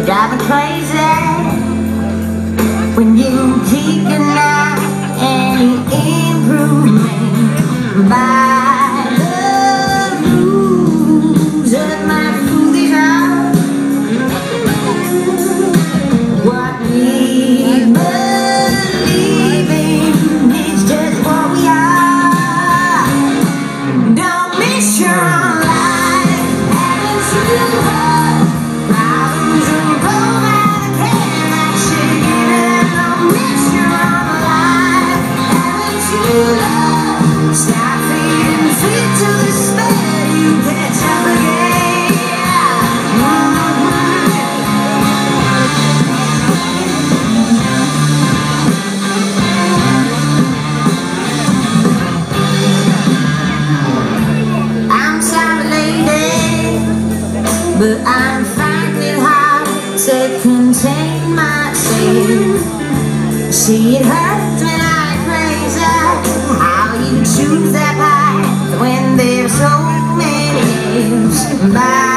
drive me crazy when you keep denying any improvement by the rules of my foolish heart. What we believe in is just what we are. Don't miss your own life, having true love. Problems will go out of hand, I should give it. Don't miss your own life, having true love. Stop feeding feet to the spell, you catch up again. I'm sorry, lady, but I'm finding it hard to contain myself. See, it hurts when I'm crazy how you choose that path when there's so many else.